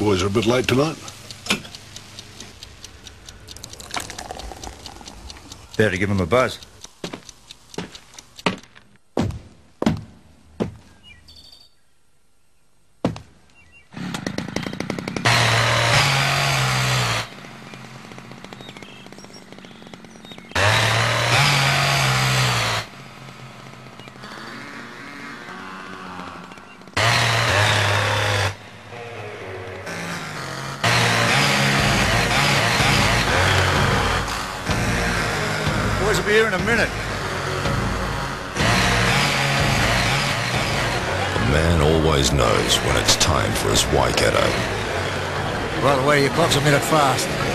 Boys are a bit late tonight. Better give him a buzz. Boys will be here in a minute. A man always knows when it's time for his Waikato. Well, the way your clock's a minute fast.